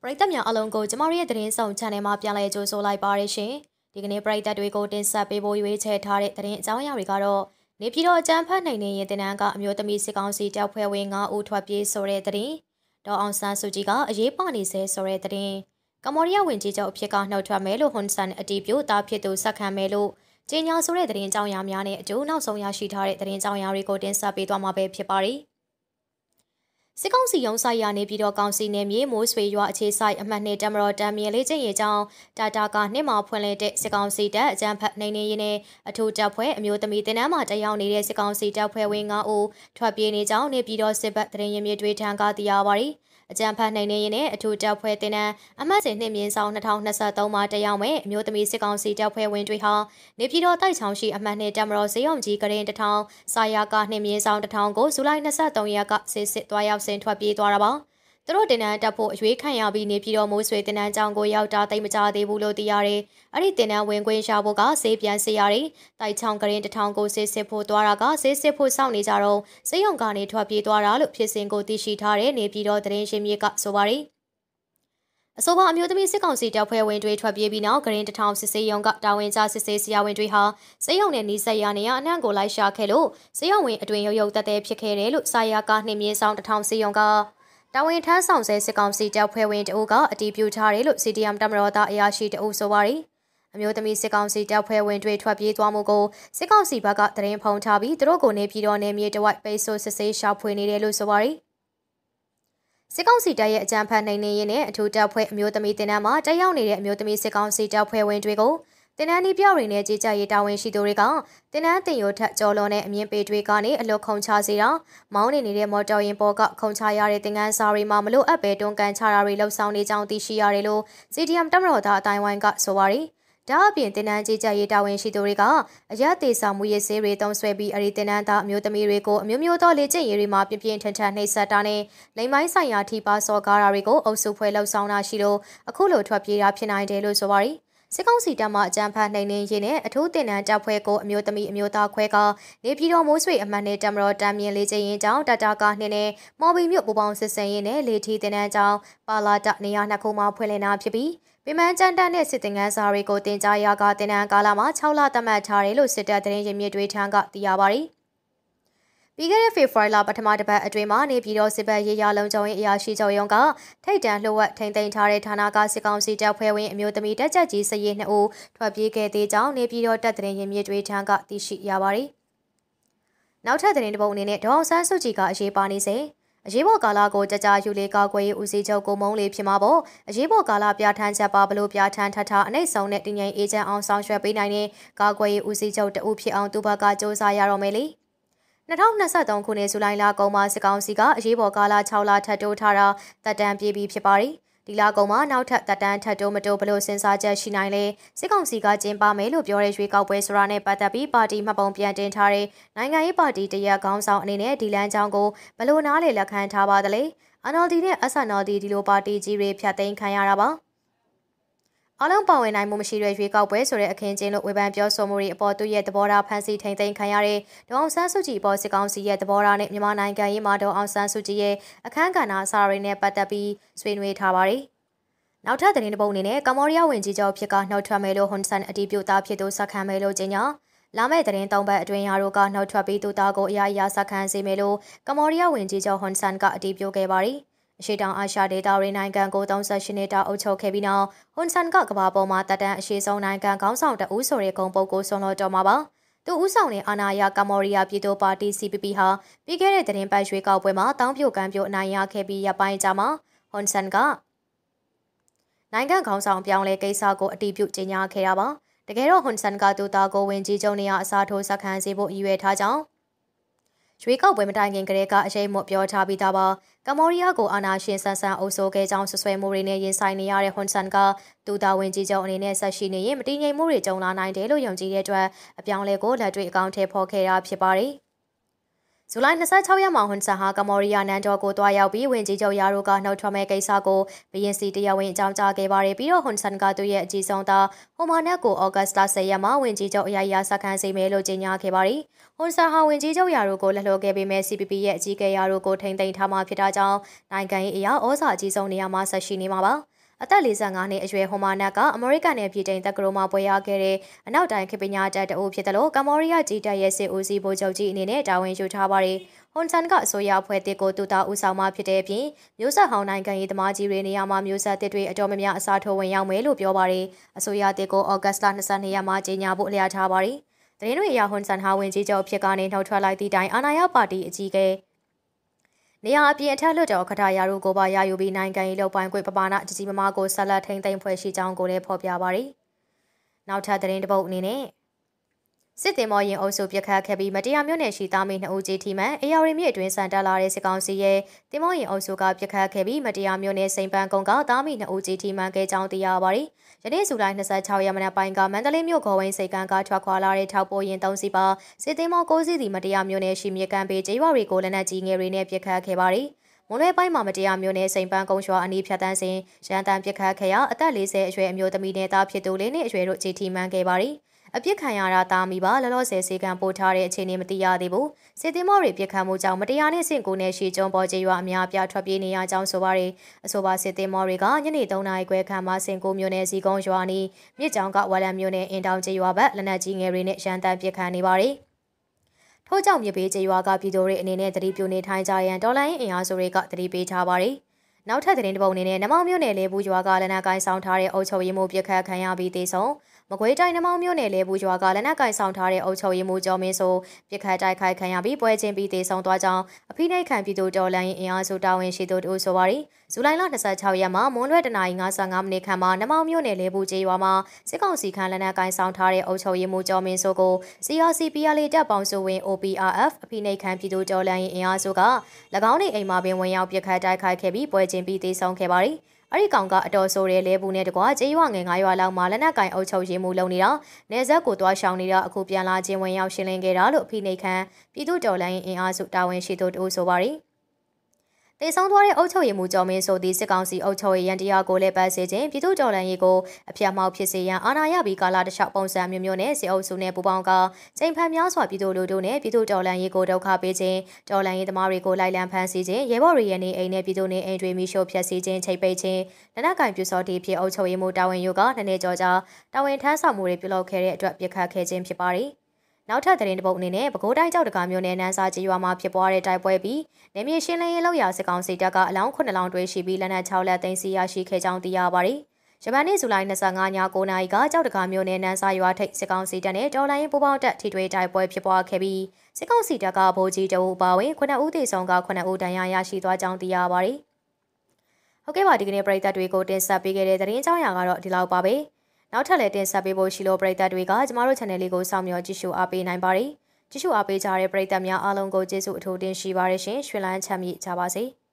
ပရိသတ်များအလုံးကိုကျမတို့ရဲ့သတင်းဆောင် channel မှာပြန်လည်ကြိုဆိုလိုက်ပါရရှင်။ဒီကနေ့ပရိသတ်တွေကိုတင်ဆက်ပေးဖို့ရွေးချယ်ထားတဲ့သတင်းအကြောင်းအရာတွေကတော့နေပြည်တော်အကြမ်းဖက်နိုင်တဲ့တင်နန်းကအမျိုးသမီးစစ်ကောင်စီတပ်ဖွဲ့ဝင်9ဦးထွက်ပြေးဆိုတဲ့သတင်း။ဒေါ်အောင်ဆန်းစုကြည်ကအရေးပါနေစေဆိုတဲ့သတင်း။ကမ္ဘောဒီးယားဝန်ကြီးချုပ်အဖြစ်ကနှုတ်ထွက်မယ်လို့ဟွန်ဆန်အတီးပြိုတာဖြစ်သူဆက်ခံမယ်လို့ကြေညာဆိုတဲ့သတင်းအကြောင်းအရာများနဲ့အကျိုးနောက်ဆုံးရရှိထားတဲ့သတင်းအကြောင်းအရာတွေကိုတင်ဆက်ပေးသွားမှာပဲဖြစ်ပါတယ်။စစ်ကောင်စီရုံးဆိုင်ရာနေပြည်တော်ကောင်စီနယ်မြေမိုးဆွေရွာအခြေဆိုင်အမှတ်2တမတော်တမ်းမြေလေးကျင်းရေးကြောင်းတာကနှစ်မှာဖွင့်လှစ်တဲ့စစ်ကောင်စီတပ်အကြမ်းဖက်နိုင်နေရင်နဲ့အထူးတပ်ဖွဲ့အမျိုးသမီးတင်နန်းမှာတက်ရောက်နေတဲ့စစ်ကောင်စီတပ်ဖွဲ့ဝင်9ဦးထွက်ပြေးနေကြောင်းနေပြည်တော်စစ်ဘက်သတင်းရင်းမြစ်တွေထံကသိရပါသည်အကြံဖတ်နိုင်နေရင်နဲ့အထူးတပ်ဖွဲ့တင်နန်းအမှတ်စဉ်နှစ်မြင်းဆောင်2023မှာတက်ရောက်မဲ့အမျိုးသမီးစစ်ကောင်စီတပ်ဖွဲ့ဝင်တွေဟာနေပြည်တော်တိုက်ချောင်းရှိအမှတ်2တပ်မတော်စေယုံကြီးကရင်1000စာယာကနှစ်မြင်းဆောင်1000ကိုဇူလိုင်23ရက်ကစစ်သွားရောက်ဆင်ထွက်ပြေးသွားတာပါသူတို့တင်နန်းတက်ဖို့အရွေးခံရပြီးနေပြည်တော်မိုးဆွေတင်နန်းကျောင်းကိုရောက်တာတိတ်မကြသေးဘူးလို့သိရတယ်။အဲ့ဒီတင်နန်းဝင်ခွင့်ရှာဖို့ကဆေးပြန်စေရတယ်။တိုက်ချောင်းကရင်1000ကိုစစ်ဖို့သွားတာကစစ်ဖို့စောင့်နေကြတော့စေယုံကနေထွက်ပြေးသွားတာလို့ဖြစ်စဉ်ကိုသိရှိထားတဲ့နေပြည်တော်သတင်းရှင်မြစ်ကဆိုပါရယ်။အဆိုပါအမျိုးသမီးစစ်ကောင်စီတပ်ဖွဲ့ဝင်တွေထွက်ပြေးပြီးနောက်ကရင်1000စစ်စေးရုံကတာဝန်ကျစစ်စေးဆရာဝန်တွေဟာစေယုံနဲ့နီးစပ်ရာနေရာအနှံ့ကိုလိုက်ရှာခဲ့လို့စေယုံဝင်အတွင်ရုပ်တက်တဲ့ဖြစ်ခဲ့တယ်လို့စာယာကနှစ်မြင်းဆောင်1000စေယုံကတာဝန်ထမ်းဆောင်ဆဲစစ်ကောင်စီတပ်ဖွဲ့ဝင်တအုပ်ကအတီးပြူထားတယ်လို့ CDM တမတော်သားအရာရှိတအုပ်ဆိုပါရယ်အမျိုးသမီးစစ်ကောင်စီတပ်ဖွဲ့ဝင်တွေထွက်ပြေးသွားမှုကိုစစ်ကောင်စီဘက်ကသတင်းဖုံးထားပြီးသူတို့ကိုနေပြည်တော်နယ်မြေတဝိုက်ပိတ်ဆို့စစ်ဆေးရှာဖွေနေတယ်လို့ဆိုပါရယ်စစ်ကောင်စီတပ်ရဲ့အကြမ်းဖက်နိုင်နေရင်နဲ့အထူးတပ်ဖွဲ့အမျိုးသမီးတင်နန်းမှာတက်ရောက်နေတဲ့အမျိုးသမီးစစ်ကောင်စီတပ်ဖွဲ့ဝင်တွေကိုတင်နန်းဒီပြောက်တွေနဲ့ကြီးကြပ်ရေးတာဝန်ရှိသူတွေကတင်နန်းတင်ရိုထက်ကျော်လွန်တဲ့အမြင့်ပေတွေကနေအလွတ်ခုံချစေတာမောင်းနေတဲ့မော်တော်ယာဉ်ပေါ်ကခုံချရတဲ့တင်ငန်းစာတွေမှာမလို့အပ်ပဲတွန်းကန်ချတာတွေလှုပ်ဆောင်နေကြောင်းသိရှိရတယ်လို့ CDM တမတော်သားအတိုင်းဝိုင်းကဆိုပါရယ်ဒါအပြင်တင်နန်းကြီးကြပ်ရေးတာဝန်ရှိသူတွေကအရက်သေးဆောင်မှုရေးဆေးတွေတုံးဆွဲပြီးအရီတင်နန်းသားအမျိုးသမီးတွေကိုအမျိုးမျိုးသောလေ့ကျင့်ရေးတွေမှာပြင်းပြင်းထန်ထန်နှိပ်စက်တာနဲ့လိမ်မိုင်းဆိုင်ရာထိပါစော်ကားတာတွေကိုအုပ်စုဖွဲ့လှုပ်ဆောင်တာရှိလို့အခုလိုထွက်ပြေးတာဖြစ်နိုင်တယ်လို့ဆိုပါရယ်စစ်ကောင်စီတပ်မှအကြမ်းဖက်နိုင်နေရင်နဲ့အထူးတင်နန်းတပ်ဖွဲ့ကိုအမျိုးသမီးအမျိုးသားခွဲကနေပြည်တော်မိုးဆွေအမှတ်နဲ့တမတော်တမ်းမြင်လေးချင်းရင်ကြောင်းတာကနှစ်နဲ့မော်ဘီမြို့ပူပေါင်းစစ်စင်ရင်နဲ့လေထီတင်နန်းကြောင်းပါလာတနေရာနှစ်ခုမှဖွင့်လှစ်တာဖြစ်ပြီးပြမန်းကျန်းတန်းတဲ့စစ်တင်ငန်းစာတွေကိုတင်ကြားရကတင်နန်းကာလမှာ6လသတ်မှတ်ထားတယ်လို့စစ်တပ်သတင်းရင်းမြစ်တွေထံကသိရပါသည်ပြီးခဲ့တဲ့ဖေဖော်ဝါရီလပထမတစ်ပတ်အတွင်းမှာနေပြည်တော်စစ်ဘက်ရေးရလုံခြုံရေးအရာရှိချုပ်ရုံးကထိတ်တန့်လှုပ်ဝက်ထိန်သိမ်းထားတဲ့ဌာနကစစ်ကောင်စီတပ်ဖွဲ့ဝင်အမျိုးသမီးတက်ကြပ်ကြီးစရေး2ဦးထွက်ပြေးခဲ့သေးကြောင်းနေပြည်တော်တပ်သတင်းရင်းမြစ်တွေထံကသိရှိရပါတယ်။နောက်ထပ်သတင်းတစ်ပုဒ်အနေနဲ့ဒေါအောင်ဆန်းစုကြည်ကအရေးပါနေစေအရေးပေါ်ကာလကိုကြကြယူလေကာကွယ်ရေးဦးစီးချုပ်ကိုမုံလေးဖြစ်မှာပေါ့အရေးပေါ်ကာလပြဋ္ဌာန်းချက်ပါဘလို့ပြဋ္ဌာန်းထထားအနှိမ့်ဆုံးတဲ့တင်ငိမ်အေဂျင့်အောင်ဆောင်ရွက်ပေးနိုင်တဲ့ကာကွယ်ရေးဦးစီးချုပ်တဦးဖြစ်အောင်သူဘက်ကစ조사ရတော့မယ်လေ2023ခုနှစ်ဇူလိုင်လကုန်မှာစစ်ကောင်စီကအရေးပေါ်ကာလ6လထပ်တိုးထားတာတပ်တန်းပြေးပြီးဖြစ်ပါတယ်ဒီလကုန်မှာနောက်ထပ်တပ်တန်းထပ်တိုးမတိုးဘလို့စဉ်းစားချက်ရှိနိုင်လဲစစ်ကောင်စီကကျင်းပမယ်လို့ပြောတဲ့ရွေးကောက်ပွဲဆိုတာနဲ့ပတ်သက်ပြီးပါတီမှတ်ပုံပြန်တင်ထားတဲ့နိုင်ငံရေးပါတီတရက်ခေါင်းဆောင်အနေနဲ့ဒီလမ်းကြောင်းကိုဘလို့နားလေလက်ခံထားပါသလဲ NLD နဲ့ SNLD ဒီလိုပါတီကြီးတွေဖြတ်သိမ်းခံရတာပါအလုံးပါဝင်နိုင်မှုမရှိတဲ့ရွေးကောက်ပွဲဆိုတဲ့အခင်းကျင်းလို့ဝေဖန်ပြောဆိုမှုတွေအပေါ်သူရဲ့သဘောထားဖန်ဆီးထိန်သိမ်းခံရတဲ့ဒေါအောင်ဆန်းစုကြည်ပေါ်စစ်ကောင်စီရဲ့သဘောထားနဲ့မြန်မာနိုင်ငံရေးမှာဒေါအောင်ဆန်းစုကြည်ရဲ့အခမ်းကဏ္ဍအစားတွေနဲ့ပတ်သက်ပြီးဆွေးနွေးထားပါတယ်။နောက်ထပ်သတင်းတစ်ပုဒ်အနေနဲ့ကမ္ဘောဒီးယားဝန်ကြီးချုပ်ဖြစ်ကနှုတ်ထွက်မယ်လို့ဟွန်ဆန်အတီးပြိုသားဖြစ်သူစခံမယ်လို့ကြေညာလာမယ့်သတင်း3ပတ်အတွင်းရာတို့ကနှုတ်ထွက်ပြီးသူသားကိုအရာစခံစေမယ်လို့ကမ္ဘောဒီးယားဝန်ကြီးချုပ်ဟွန်ဆန်ကအတီးပြိုခဲ့ပါတယ်။အရှေ့တောင်အာရှဒေသတွေနိုင်ငံကို38နှစ်တာအုပ်ချုပ်ခဲ့ပြီးနောက်ဟွန်ဆန်ကကမ္ဘာပေါ်မှာတပ်တန်းအရှိဆုံးနိုင်ငံခေါင်းဆောင်တဦးဆိုတဲ့ဂုဏ်ပုဂ္ဂိုလ်ဆုံးလို့တော်မှာပါသူဦးဆောင်တဲ့အာဏာရကမ္ဘောဒီးယားပြည်သူ့ပါတီ CPP ဟာပြီးခဲ့တဲ့သတင်းပတ်ရွေးကောက်ပွဲမှာတောင်းပြိုကမ်းပြိုအနိုင်ရခဲ့ပြီးရပ်ပိုင်းကြာမှာဟွန်ဆန်ကနိုင်ငံခေါင်းဆောင်ပြောင်းလဲကိစ္စကိုအတည်ပြုကြေညာခဲ့တာပါတကယ်တော့ဟွန်ဆန်ကသူသားကိုဝင်ကြီးချုပ်နေရာအစားထိုးစခန်းစေဖို့ရည်ရွယ်ထားကြောင်းရွေးကောက်ပွဲမတိုင်ခင်ကတည်းကအရေးမပြောထားပြီးသားပါကမ္ဘောဒီးယားကိုအာဏာရှင်ဆန်ဆန်အုပ်စိုးခဲ့ကြောင်းဆွဆွဲမှုတွေနဲ့ရင်ဆိုင်နေရတဲ့ဟွန်ဆန်ကသူသားဝင်ကြီးချုပ်အနေနဲ့ဆက်ရှိနေရင်မတည်ငြိမ်မှုတွေကြုံလာနိုင်တယ်လို့ယုံကြည်တဲ့အတွက်အပြောင်းလဲကိုလက်တွေ့အကောင့်ထဲပေါ်ခဲ့တာဖြစ်ပါတယ်ဇူလိုင်26ရက်မှာဟွန်ဆန်ဟာကမ္ဘောဒီးယားနန်းတော်ကိုတွားရောက်ပြီးဝင်ကြီးချုပ်ရာတို့ကနှုတ်ထွက်မဲ့ကိစ္စကိုဘရင်စီတရားဝင်အကြောင်းကြားခဲ့ပါတယ်ပြီးတော့ဟွန်ဆန်ကသူ့ရဲ့အကြီးဆုံးသားဟိုမာနက်ကိုဩဂတ်စ်လ10ရက်မှာဝင်ကြီးချုပ်အရာစခန်းစေမယ်လို့ကြေညာခဲ့ပါတယ်ဟွန်ဆန်ဟာဝင်ကြီးချုပ်ရာတို့ကိုလက်လွှတ်ခဲ့ပေမဲ့ CPP ရဲ့အကြီးအကဲရာတို့ကိုထိန်းသိမ်းထားမှဖြစ်တာကြောင့်နိုင်ငံရေးအရာဩဇာအကြီးဆုံးနေရာမှာဆက်ရှိနေမှာပါအသက်45နှစ်အရွယ်ဟိုမာနတ်ကအမေရိကန်နဲ့ပြည်တိုင်တက္ကသိုလ်မှာပွဲရခဲ့တဲ့အနောက်တိုင်းခေပညာတတ်တအုပ်ဖြစ်တယ်လို့ကမ္ဘောဒီးယားကြီးတပ်ရဲ့စစ်ဦးစီးဗိုလ်ချုပ်ကြီးအနေနဲ့တာဝန်ယူထားပါတယ်။ဟွန်ဆန်ကအစိုးရအဖွဲ့တစ်ကိုတူတာဦးဆောင်မှဖြစ်တဲ့အပြင်မျိုးဆက်ဟောင်းနိုင်ငံရေးသမားကြီးတွေနေရာမှာမျိုးဆက်တစ်တွေအတော်များများအစားထိုးဝင်ရောက်မယ်လို့ပြောပါတယ်။အစိုးရတစ်ကိုဩဂတ်စ်လ22ရက်မှာကြီးညာဖို့လျာထားပါတယ်။သတင်းတွေအရဟွန်ဆန်ဟာဝင်ကြီးချုပ်ဖြစ်ကနေနှုတ်ထွက်လိုက်သည့်တိုင်အာဏာရပါတီအကြီးအကဲနေရာအပြင်အထက်လွှတ်တော်ခထရာတို့ကိုပါရယူပြီးနိုင်ငံရေးလုပ်ပိုင်းခွင့်ပမာဏကြီးမားကိုဆက်လက်ထိန်းသိမ်းဖွဲ့ရှိကြောင်းကိုလည်းဖော်ပြပါတယ်။နောက်ထပ်သတင်းတစ်ပုဒ်အနေနဲ့စစ်တင်မော်ရင်အုပ်စုပြခတ်ခဲ့ပြီးမတရားမျိုးနယ်ရှိသားမိ2ဦးကြီးထိမှန်အေယာရီမြစ်အတွင်းဆန်တက်လာတဲ့စစ်ကောင်စီရဲ့တင်မော်ရင်အုပ်စုကပြခတ်ခဲ့ပြီးမတရားမျိုးနယ်စိန်ပန်းကုန်းကသားမိ2ဦးကြီးထိမှန်ခဲ့ကြောင်းသိရပါတယ်။ယနေ့ဇူလိုင်26ရက်မနက်ပိုင်းကမန္တလေးမြို့ခေါ်ဝင်းစိတ်ကမ်းကထွက်ခွာလာတဲ့ထောက်ပိုးရင်3စီးပါစစ်တင်မော်6စီးစီမတရားမျိုးနယ်ရှိမြစ်ကမ်းပေကျေးရွာတွေကိုလက်နက်ကြီးငယ်တွေနဲ့ပြခတ်ခဲ့ပါတယ်။မွန်လွဲပိုင်းမှာမတရားမျိုးနဲ့စိန်ပန်းကုန်းရွာအနီးဖြတ်တန်းစဉ်ရန်တမ်းပစ်ခတ်ခဲ့ရာအသက်40အရွယ်အမျိုးသမီးနဲ့သားဖြစ်သူလေးနှစ်အရွယ်တို့ကြီးထိမှန်ခဲ့ပါတယ်။အပြစ်ခံရတာတာမီပါလောလောဆယ်စေကံပို့ထားတဲ့အခြေအနေမသိရသေးဘူး။စစ်တင်မော်တွေပြစ်ခတ်မှုကြောင့်မတရားနဲ့စင်ကိုနဲ့ရှိကျုံပေါ်ကျေးရွာအများပြားထွက်ပြေးနေရကြောင်းဆိုပါတယ်။အဆိုပါစစ်တင်မော်တွေကညနေ3နာရီခွဲခန့်မှာစင်ကိုမျိုးနဲ့စီကုန်းရွာနီးမြစ်ကြောင်ကဝလန်မျိုးနဲ့အင်တောင်ကျေးရွာဘက်လက်နက်ကြီးငယ်တွေနဲ့ရန်တမ်းပစ်ခတ်နေပါတယ်။ထို့ကြောင့်မြေပေးကျေးရွာကပြည်သူတွေအနေနဲ့တတိပြုနေထိုင်ကြရန်ဒေါ်လာရင်းအင်အားစုတွေကတတိပေးထားပါတယ်။နောက်ထပ်သတင်းတစ်ပုဒ်အနေနဲ့နမောင်မြို့နယ်လေဘူးရွာကလက်နက်ကိုင်ဆောင်ထားတဲ့အုပ်ချုပ်ရေးမှူးပြစ်ခတ်ခံရပြီးတေဆုံးမကွေးတိုင်းနမောင်မြို့နယ်လေဘူးရွာကလက်နက်ကိုင်ဆောင်ထားတဲ့အုပ်ချုပ်ရေးမှူးကျော်မင်းစိုးပြစ်ခတ်တိုက်ခိုက်ခံရပြီးပွဲချင်းပြီးတေဆုံးသွားကြောင်းအဖိနှိတ်ခံပြည်သူတော်လှန်ရေးအင်အားစုတာဝန်ရှိသူတို့ဆိုပါရီဇူလိုင်လ26ရက်မှာမွန်းလွဲတနာရီ55မိနစ်ခန့်မှာနမောင်မြို့နယ်လေဘူးကျေးရွာမှာစစ်ကောင်စီခန့်လက်နက်ကိုင်ဆောင်ထားတဲ့အုပ်ချုပ်ရေးမှူးကျော်မင်းစိုးကို CRC-PLA တပ်ပေါင်းစုဝင် OPRF အဖိနှိတ်ခံပြည်သူတော်လှန်ရေးအင်အားစုက၎င်းနေအိမ်မှာပင်ဝင်ရောက်ပြစ်ခတ်တိုက်ခိုက်ခဲ့ပြီးပွဲချင်းပြီးတေဆုံးခဲ့ပါရီအဲ့ဒီကောင်ကအတော်ဆိုးတဲ့လဲဘူးနဲ့တကွာကျေးရွာငယ်9ရွာလောက်မှာလက်နက်ကင်အုပ်ချုပ်ရေးမှုလုပ်နေတာနေဆက်ကိုတွားရှောင်နေတာအခုပြန်လာခြင်းဝင်ရောက်ရှင်းလင်းခဲ့တာလို့အဖိနှိတ်ခံပြည်သူတော်လှန်ရေးအင်အားစုတာဝန်ရှိသူတို့ဆိုပါရီတေဆောင်သွားတဲ့အုပ်ချုပ်ရေးမှူးကျော်မင်းဆိုသည့်စစ်ကောင်စီအုပ်ချုပ်ရေးရန်တရားကိုလည်းပတ်စေခြင်းပြည်သူတော်လှန်ရေးကိုအပြတ်မှောက်ဖြစ်စေရန်အာဏာရပြီးကာလတခြားပုံစံမျိုးမျိုးနဲ့စစ်အုပ်စုနဲ့ပူးပေါင်းကချိန်ဖန်များစွာပြည်သူလူထုနဲ့ပြည်သူတော်လှန်ရေးကိုဒုက္ခပေးခြင်းတော်လှန်ရေးသမားတွေကိုလိုက်လံဖမ်းဆီးခြင်းရဲဘော်တွေရဲ့နေအိမ်နဲ့ပြည်သူနေအိမ်တွေမိရှို့ဖျက်ဆီးခြင်းချိတ်ပိတ်ခြင်းလက်နက်ကင်ပြူစော်တီဖြစ်အုပ်ချုပ်ရေးမှူးတာဝန်ယူကနှစ်နှစ်ကျော်ကြာတာဝန်ထမ်းဆောင်မှုတွေပြုလုပ်ခဲ့တဲ့အတွက်ပြစ်ခတ်ခဲ့ခြင်းဖြစ်ပါတယ်နောက်ထပ်သတင်းတစ်ပုဒ်အနေနဲ့ပဲခူးတိုင်းကြောက်တကာမြို့နယ်နန်းစာကြီးရွာမှာဖြစ်ပွားတဲ့တိုက်ပွဲပြီးနေမြေရှင်းလင်းရေးလောက်ရာစစ်ကောင်စီတပ်ကအလောင်း9လောင်းတွေ့ရှိပြီးလက်နက်6လက်သိမ်းဆည်းရရှိခဲ့ကြောင်းသိရပါတယ်။ဂျပန်နေ့ဇူလိုင်25ည9နာရီကကြောက်တကာမြို့နယ်နန်းစာရွာထိပ်စစ်ကောင်စီတပ်နဲ့တော်လိုင်းပူးပေါင်းတပ်ထိတွေ့တိုက်ပွဲဖြစ်ပွားခဲ့ပြီးစစ်ကောင်စီတပ်ကဗိုလ်ကြီးတအုပ်ပါဝင်9ဦးသေဆုံးက9ဦးဒဏ်ရာရရှိသွားကြောင်းသိရပါတယ်။ဟုတ်ကဲ့ပါဒီကနေ့ပရိသတ်တွေကိုတင်ဆက်ပေးခဲ့တဲ့သတင်းအကြောင်းအရာကတော့ဒီလောက်ပါပဲ။နောက်ထပ်လည်းတင်ဆက်ပေးဖို့ရှိလို့ပရိသတ်တွေကကျမတို့ channel လေးကိုစောင့်မျှော်ကြည့်ရှုအားပေးနိုင်ပါတယ်။ကြည့်ရှုအားပေးကြတဲ့ပရိသတ်များအားလုံးကိုကျေးဇူးအထူးတင်ရှိပါရရှင်။ရွှေလန်းချမ်းမြေ့ကြပါစေ။